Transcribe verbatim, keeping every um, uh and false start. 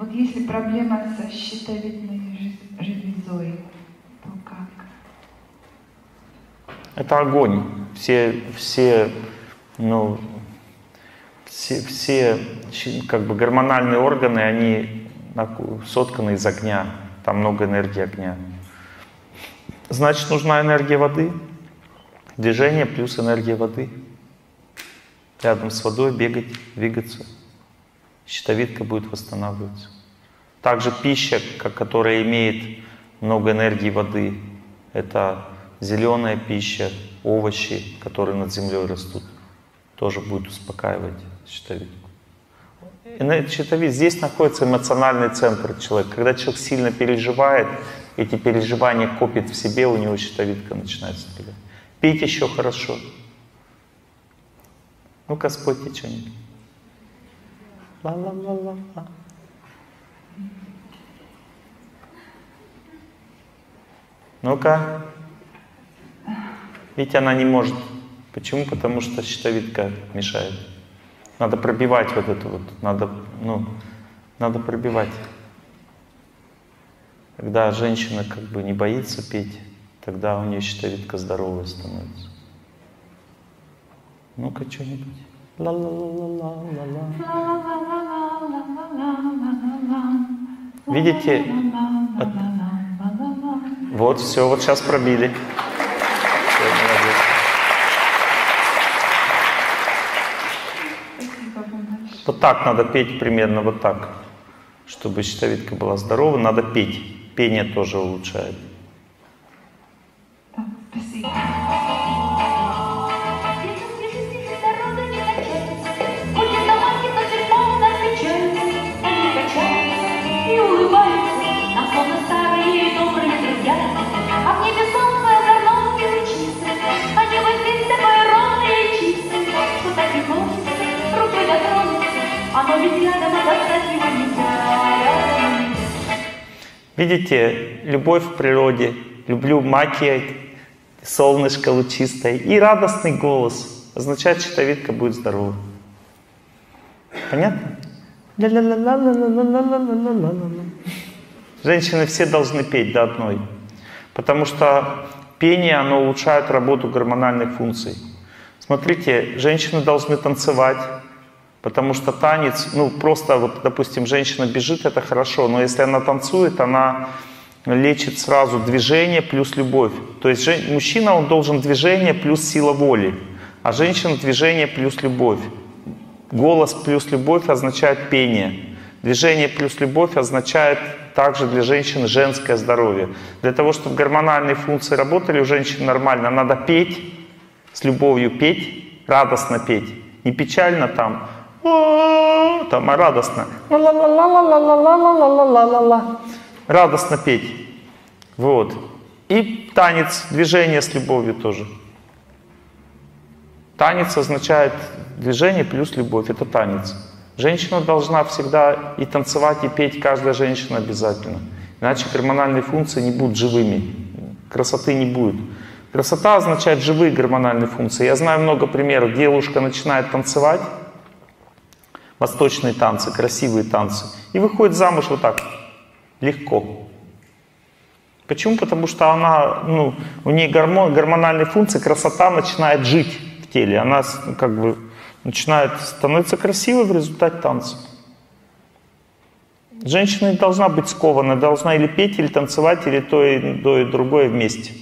вот если проблема со щитовидной железой, то как? Это огонь. Все, все, ну, все, все как бы гормональные органы, они сотканы из огня. Там много энергии огня. Значит, нужна энергия воды. Движение плюс энергия воды. Рядом с водой бегать, двигаться. Щитовидка будет восстанавливаться. Также пища, которая имеет много энергии воды, это зеленая пища, овощи, которые над землей растут, тоже будет успокаивать щитовидку. Щитовид, здесь находится эмоциональный центр человека. Когда человек сильно переживает, эти переживания копит в себе, у него щитовидка начинает стрелять. Пить еще хорошо. Ну-ка, спойте что-нибудь. Ла-ла-ла-ла-ла. Ну-ка. Видите, она не может. Почему? Потому что щитовидка мешает. Надо пробивать вот это вот. Надо, ну, надо пробивать. Когда женщина как бы не боится петь, тогда у нее щитовидка здоровая становится. Ну-ка, что-нибудь. Видите? Вот, все, вот сейчас пробили. Все, молодец. Вот так надо петь, примерно вот так. Чтобы щитовидка была здорова, надо петь. Пение тоже улучшает. Так, спасибо. Видите, любовь в природе, люблю маки, солнышко лучистое и радостный голос означает, щитовидка будет здорова. Понятно? Женщины все должны петь до одной, потому что пение, оно улучшает работу гормональных функций. Смотрите, женщины должны танцевать, потому что танец, ну просто вот, допустим, женщина бежит, это хорошо, но если она танцует, она лечит сразу движение плюс любовь. То есть жен... мужчина, он должен движение плюс сила воли, а женщина движение плюс любовь. Голос плюс любовь означает пение. Движение плюс любовь означает также для женщины женское здоровье. Для того, чтобы гормональные функции работали у женщин нормально, надо петь, с любовью петь, радостно петь. Не печально там, там, а радостно. Радостно петь. Вот. И танец, движение с любовью тоже. Танец означает движение плюс любовь. Это танец. Женщина должна всегда и танцевать, и петь, каждая женщина обязательно. Иначе гормональные функции не будут живыми. Красоты не будет. Красота означает живые гормональные функции. Я знаю много примеров. Девушка начинает танцевать, восточные танцы, красивые танцы, и выходит замуж вот так, легко. Почему? Потому что она, ну, у нее гормон, гормональные функции, красота начинает жить в теле. Она как бы начинает становиться красивой в результате танца. Женщина не должна быть скована, должна или петь, или танцевать, или то и, то и другое вместе.